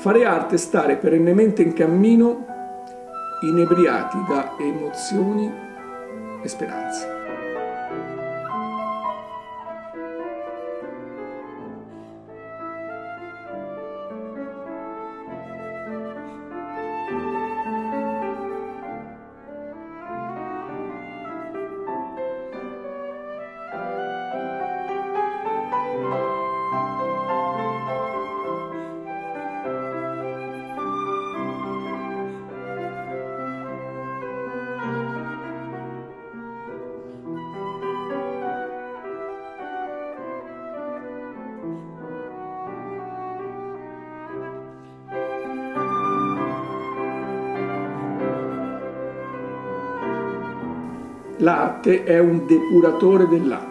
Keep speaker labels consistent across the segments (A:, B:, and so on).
A: Fare arte è stare perennemente in cammino, inebriati da emozioni e speranze. L'arte è un depuratore dell'anima.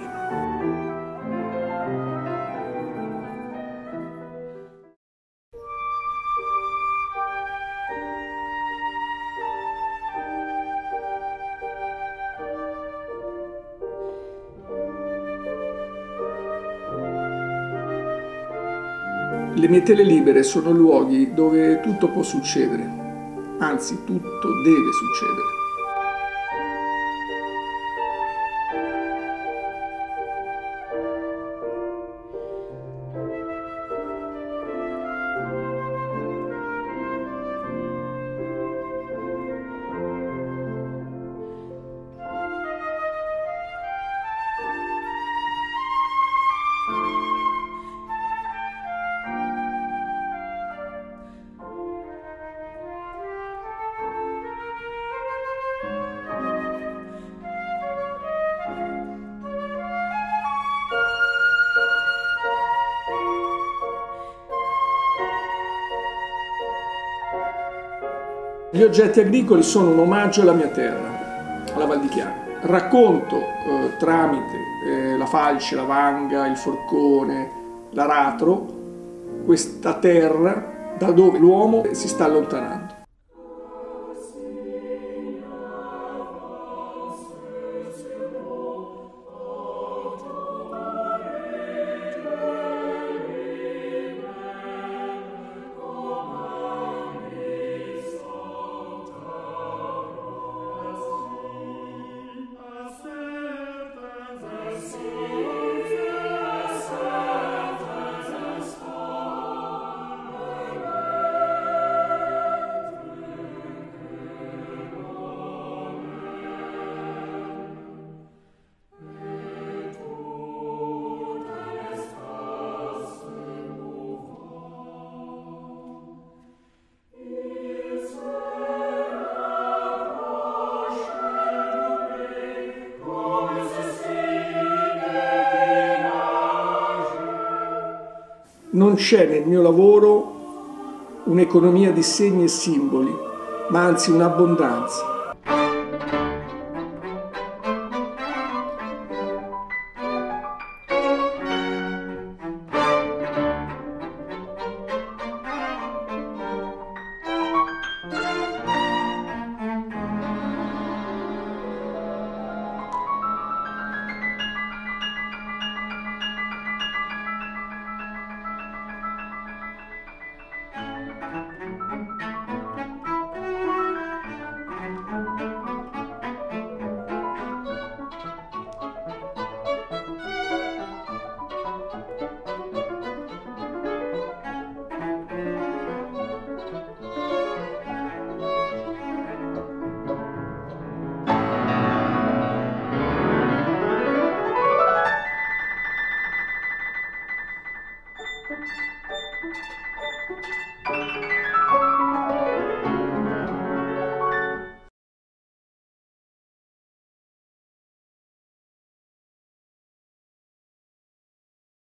A: Le mie tele libere sono luoghi dove tutto può succedere, anzi tutto deve succedere. Gli oggetti agricoli sono un omaggio alla mia terra, alla Val di Chiana. Racconto tramite la falce, la vanga, il forcone, l'aratro, questa terra da dove l'uomo si sta allontanando. Non c'è nel mio lavoro un'economia di segni e simboli, ma anzi un'abbondanza.